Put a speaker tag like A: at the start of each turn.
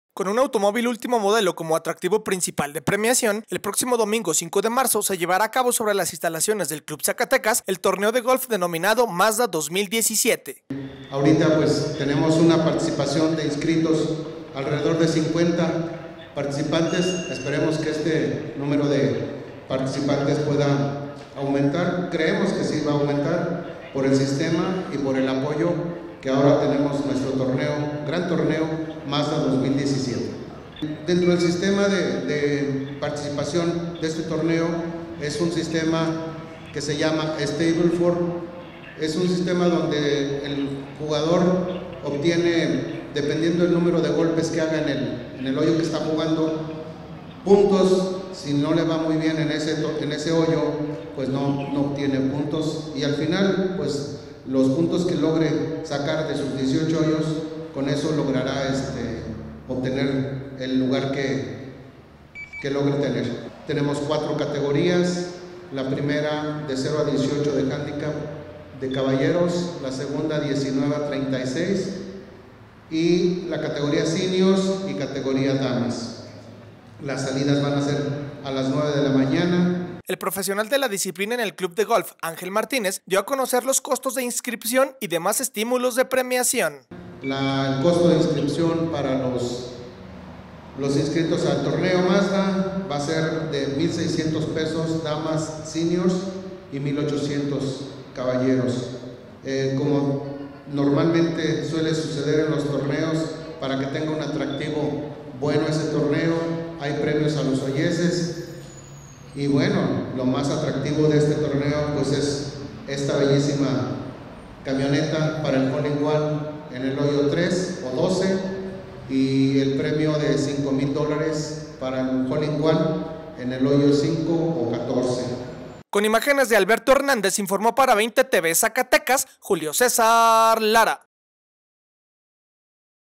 A: Con un automóvil último modelo como atractivo principal de premiación, el próximo domingo 5 de marzo se llevará a cabo sobre las instalaciones del Club Zacatecas el torneo de golf denominado Mazda 2017.
B: Ahorita pues tenemos una participación de inscritos, alrededor de 50 participantes. Esperemos que este número de participantes pueda aumentar. Creemos que sí va a aumentar por el sistema y por el apoyo que ahora tenemos nuestro torneo, gran torneo Mazda 2017. Dentro del sistema de participación de este torneo es un sistema que se llama Stableford. Es un sistema donde el jugador obtiene, dependiendo del número de golpes que haga en el hoyo que está jugando, puntos. Si no le va muy bien en ese hoyo, pues no obtiene puntos, y al final pues los puntos que logre sacar de sus 18 hoyos, con eso logrará obtener el lugar que logre tener. Tenemos 4 categorías: la primera de 0 a 18 de handicap de caballeros, la segunda 19 a 36 y la categoría seniors y categoría damas. Las salidas van a ser a las 9 de la mañana.
A: El profesional de la disciplina en el Club de Golf, Ángel Martínez, dio a conocer los costos de inscripción y demás estímulos de premiación.
B: El costo de inscripción para los inscritos al torneo Mazda va a ser de 1,600 pesos damas seniors y 1,800 caballeros. Como normalmente suele suceder en los torneos, para que tenga un atractivo bueno ese torneo, hay premios a los hoyeses. Y bueno, lo más atractivo de este torneo pues es esta bellísima camioneta para el hole in one en el hoyo 3 o 12, y el premio de $5,000 para el hole in one en el hoyo 5 o 14.
A: Con imágenes de Alberto Hernández, informó para 20 TV Zacatecas, Julio César Lara.